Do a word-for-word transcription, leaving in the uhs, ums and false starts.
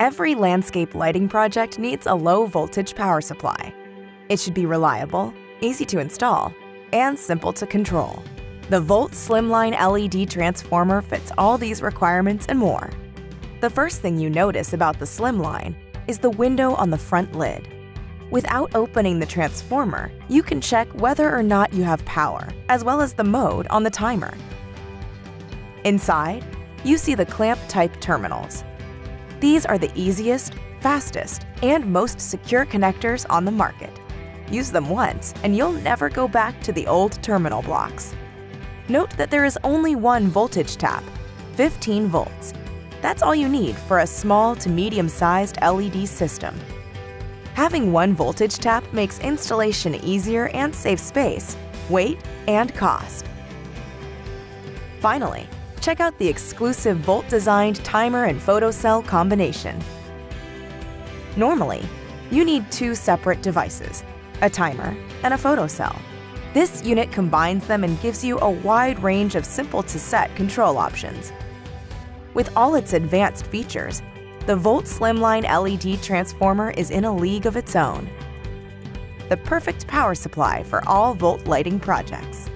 Every landscape lighting project needs a low-voltage power supply. It should be reliable, easy to install, and simple to control. The Volt Slimline L E D transformer fits all these requirements and more. The first thing you notice about the Slimline is the window on the front lid. Without opening the transformer, you can check whether or not you have power, as well as the mode on the timer. Inside, you see the clamp-type terminals. These are the easiest, fastest, and most secure connectors on the market. Use them once, and you'll never go back to the old terminal blocks. Note that there is only one voltage tap, fifteen volts. That's all you need for a small to medium-sized L E D system. Having one voltage tap makes installation easier and saves space, weight, and cost. Finally, check out the exclusive Volt-designed timer and photocell combination. Normally, you need two separate devices, a timer and a photocell. This unit combines them and gives you a wide range of simple-to-set control options. With all its advanced features, the Volt Slimline L E D transformer is in a league of its own. The perfect power supply for all Volt lighting projects.